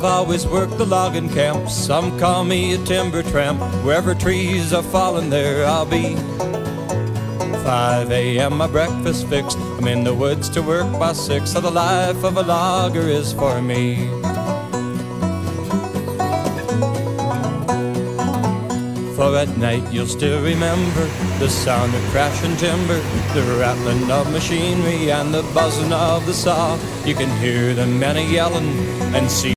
I've always worked the logging camp. Some call me a timber tramp. Wherever trees are falling, there I'll be. 5 a.m. my breakfast fixed. I'm in the woods to work by 6. So the life of a logger is for me. For at night you'll still remember the sound of crashing timber, the rattling of machinery and the buzzing of the saw. You can hear the men a-yelling and see